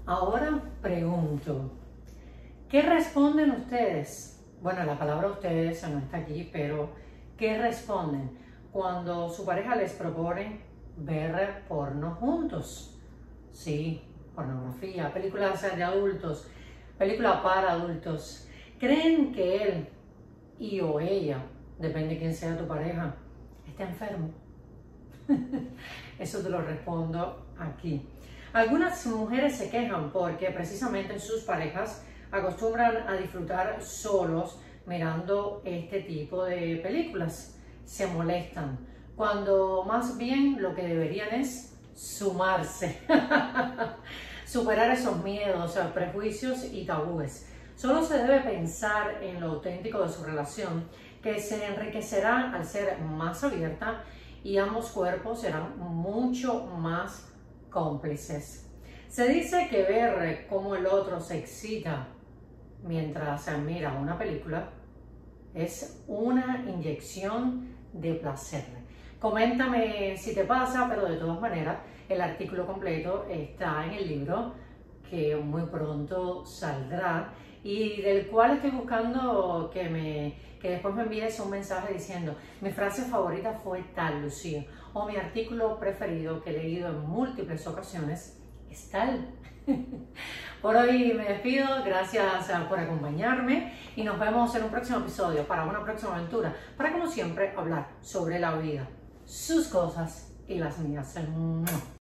Ahora pregunto, ¿qué responden ustedes? Bueno, la palabra ustedes no está aquí, pero ¿qué responden cuando su pareja les propone ver porno juntos? Sí, pornografía, películas de adultos, películas para adultos. ¿Creen que él y o ella, depende de quién sea tu pareja, está enfermo? Eso te lo respondo aquí. Algunas mujeres se quejan porque precisamente sus parejas acostumbran a disfrutar solos mirando este tipo de películas. Se molestan, cuando más bien lo que deberían es sumarse, superar esos miedos, prejuicios y tabúes. Solo se debe pensar en lo auténtico de su relación, que se enriquecerá al ser más abierta y ambos cuerpos serán mucho más cómplices. Se dice que ver cómo el otro se excita mientras se mira una película es una inyección de placer. Coméntame si te pasa, pero de todas maneras el artículo completo está en el libro que muy pronto saldrá y del cual estoy buscando que después me envíes un mensaje diciendo mi frase favorita fue tal, Lucía, o mi artículo preferido que he leído en múltiples ocasiones es tal. Por hoy me despido, gracias por acompañarme y nos vemos en un próximo episodio para una próxima aventura, para como siempre hablar sobre la vida, sus cosas y las mías.